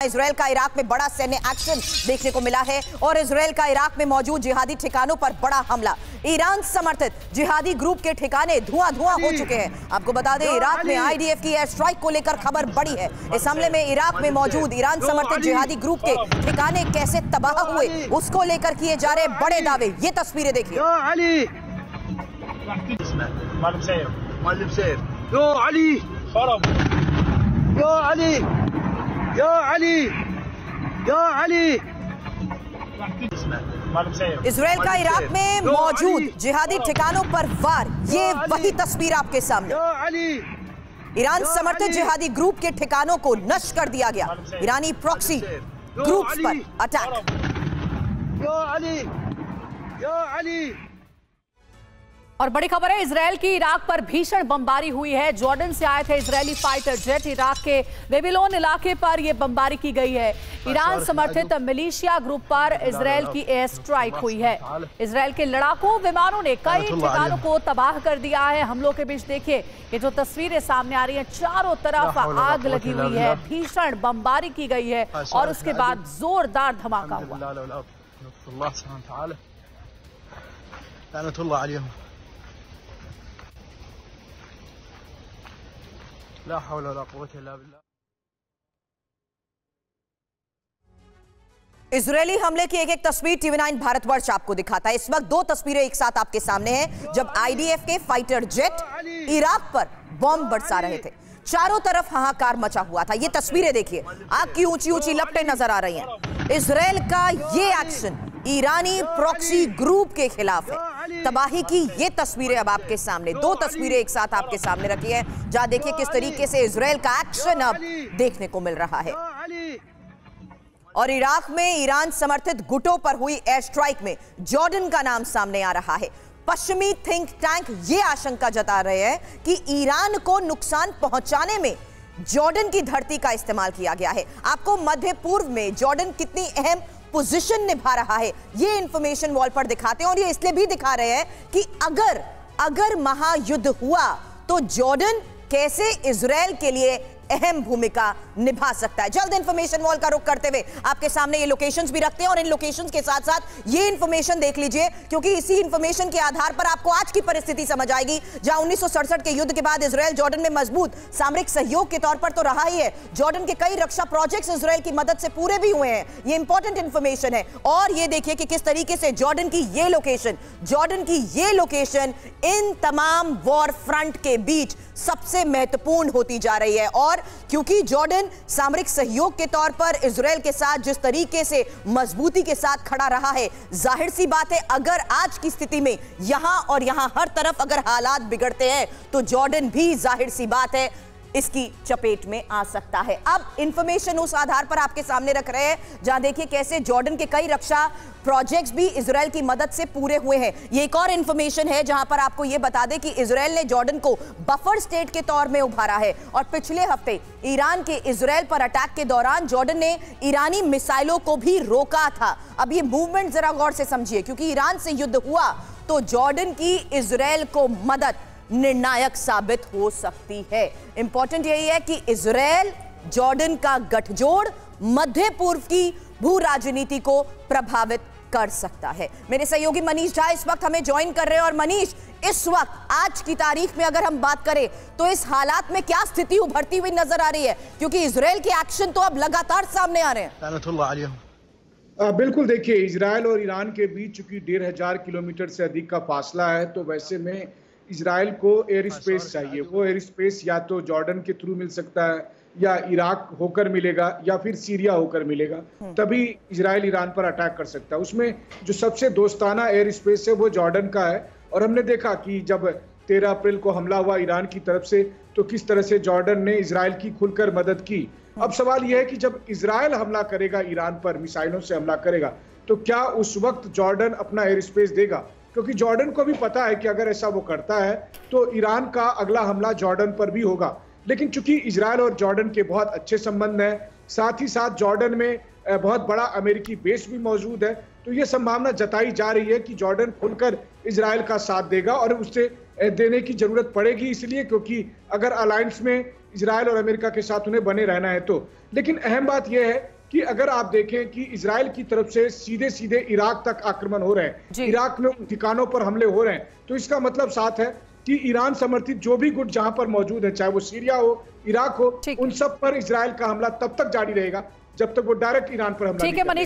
Israel का Iraq में बड़ा सैन्य एक्शन देखने को मिला है और इजराइल का इराक में मौजूद जिहादी ठिकानों पर बड़ा हमला। ईरान समर्थित जिहादी ग्रुप के ठिकाने धुआं हो चुके हैं। आपको बता दें, इराक में आईडीएफ की एयर स्ट्राइक को लेकर खबर बड़ी है। इस हमले में इराक में मौजूद ईरान समर्थित जिहादी ग्रुप के ठिकाने कैसे तबाह हुए, उसको लेकर किए जा रहे बड़े दावे। ये तस्वीरें देखिए। इजराइल का इराक में मौजूद जिहादी ठिकानों पर वार, ये वही तस्वीर आपके सामने। ईरान समर्थित जिहादी ग्रुप के ठिकानों को नष्ट कर दिया गया। ईरानी प्रॉक्सी ग्रुप्स पर अटैक। और बड़ी खबर है, इजरायल की इराक पर भीषण बमबारी हुई है। जॉर्डन से आए थे इजरायली फाइटर जेट। इराक के बेबीलोन इलाके पर यह बमबारी की गई है। ईरान समर्थित मिलिशिया ग्रुप पर इजरायल की एयर स्ट्राइक हुई है। इजरायल के लड़ाकू विमानों ने कई ठिकानों को तबाह कर दिया है। हमलों के बीच देखिए ये जो तस्वीरें सामने आ रही हैं, चारों तरफ आग लगी हुई है, भीषण बमबारी की गई है और उसके बाद जोरदार धमाका हुआ। ला हौला वला कुव्वता इल्ला बिल्लाह। इजरायली हमले की एक तस्वीर TV9 भारतवर्ष आपको दिखाता है। इस वक्त दो तस्वीरें एक साथ आपके सामने हैं, जब आईडीएफ के फाइटर जेट इराक पर बॉम्ब बरसा रहे थे। चारों तरफ हाहाकार मचा हुआ था। ये तस्वीरें देखिए, आग की ऊंची ऊंची लपटें नजर आ रही हैं। इजरायल का ये एक्शन ईरानी प्रॉक्सी ग्रुप के खिलाफ है। तबाही की ये तस्वीरें अब आपके सामने, दो तस्वीरें एक साथ आपके सामने रखी है, जहां देखिए किस तरीके से इजरायल का एक्शन अब देखने को मिल रहा है। और इराक में ईरान समर्थित गुटों पर हुई एयर स्ट्राइक में जॉर्डन का नाम सामने आ रहा है। पश्चिमी थिंक टैंक ये आशंका जता रहे हैं कि ईरान को नुकसान पहुंचाने में जॉर्डन की धरती का इस्तेमाल किया गया है। आपको मध्य पूर्व में जॉर्डन कितनी अहम पोजीशन निभा रहा है ये इंफॉर्मेशन वॉल पर दिखाते हैं, और ये इसलिए भी दिखा रहे हैं कि अगर महायुद्ध हुआ तो जॉर्डन कैसे इजरायल के लिए अहम भूमिका निभा सकता है। जल्द इंफॉर्मेशन वॉल का रुख करते हुए आपके सामने ये लोकेशंस भी रखते हैं, और इन लोकेशंस के साथ साथ ये इंफॉर्मेशन देख लीजिए, क्योंकि इसी इंफॉर्मेशन के आधार पर आपको आज की परिस्थिति समझ आएगी। जहां 1967 के युद्ध के बाद इजरायल जॉर्डन में मजबूत सामरिक सहयोग के तौर पर तो रहा ही है, जॉर्डन के कई रक्षा प्रोजेक्ट्स इजरायल की मदद से पूरे भी हुए हैं। ये इंपॉर्टेंट इंफॉर्मेशन है। और ये देखिए कि किस तरीके से जॉर्डन की ये लोकेशन इन तमाम वॉर फ्रंट के बीच सबसे महत्वपूर्ण होती जा रही है। और क्योंकि जॉर्डन सामरिक सहयोग के तौर पर इजरायल के साथ जिस तरीके से मजबूती के साथ खड़ा रहा है, जाहिर सी बात है अगर आज की स्थिति में यहां हर तरफ अगर हालात बिगड़ते हैं तो जॉर्डन भी जाहिर सी बात है इसकी चपेट में आ सकता है। अब इंफॉर्मेशन उस आधार पर आपके सामने रख रहे हैं, जहां देखिए कैसे जॉर्डन के कई रक्षा प्रोजेक्ट्स भी इजरायल की मदद से पूरे हुए हैं। ये एक और इंफॉर्मेशन है जहां पर आपको यह बता दें कि इजरायल ने जॉर्डन को बफर स्टेट के तौर में उभारा है। और पिछले हफ्ते ईरान के इजरायल पर अटैक के दौरान जॉर्डन ने ईरानी मिसाइलों को भी रोका था। अब ये मूवमेंट जरा गौर से समझिए, क्योंकि ईरान से युद्ध हुआ तो जॉर्डन की इजरायल को मदद निर्णायक साबित हो सकती है। इंपॉर्टेंट यही है कि इजरायल जॉर्डन का गठजोड़ मध्य पूर्व की भू राजनीति को प्रभावित कर सकता है। मेरे सहयोगी मनीष झा इस वक्त हमें ज्वाइन कर रहे हैं। और मनीष, इस वक्त आज की तारीख में अगर हम बात करें तो इस हालात में क्या स्थिति उभरती हुई नजर आ रही है, क्योंकि इजरायल के एक्शन तो अब लगातार सामने आ रहे हैं। बिल्कुल, देखिए इजरायल और ईरान के बीच चूंकि 1500 किलोमीटर से अधिक का फासला है, तो वैसे में इजराइल को एयर स्पेस चाहिए। वो एयर स्पेस या तो जॉर्डन के थ्रू मिल सकता है, या इराक होकर मिलेगा, या फिर सीरिया होकर मिलेगा, तभी इजराइल ईरान पर अटैक कर सकता है। उसमें जो सबसे दोस्ताना एयर स्पेस है वो जॉर्डन का है। और हमने देखा कि जब 13 अप्रैल को हमला हुआ ईरान की तरफ से, तो किस तरह से जॉर्डन ने इजराइल की खुलकर मदद की। अब सवाल यह है कि जब इजराइल हमला करेगा ईरान पर, मिसाइलों से हमला करेगा, तो क्या उस वक्त जॉर्डन अपना एयर स्पेस देगा? क्योंकि जॉर्डन को भी पता है कि अगर ऐसा वो करता है तो ईरान का अगला हमला जॉर्डन पर भी होगा। लेकिन चूंकि इजराइल और जॉर्डन के बहुत अच्छे संबंध हैं, साथ ही साथ जॉर्डन में बहुत बड़ा अमेरिकी बेस भी मौजूद है, तो ये संभावना जताई जा रही है कि जॉर्डन खुलकर इजराइल का साथ देगा, और उससे देने की जरूरत पड़ेगी इसलिए क्योंकि अगर अलायंस में इजराइल और अमेरिका के साथ उन्हें बने रहना है तो। लेकिन अहम बात यह है कि अगर आप देखें कि इजराइल की तरफ से सीधे सीधे इराक तक आक्रमण हो रहे हैं, इराक में उन ठिकानों पर हमले हो रहे हैं, तो इसका मतलब साफ है कि ईरान समर्थित जो भी गुट जहां पर मौजूद है, चाहे वो सीरिया हो, इराक हो, उन सब पर इजराइल का हमला तब तक जारी रहेगा जब तक वो डायरेक्ट ईरान पर हमला नहीं करेगा।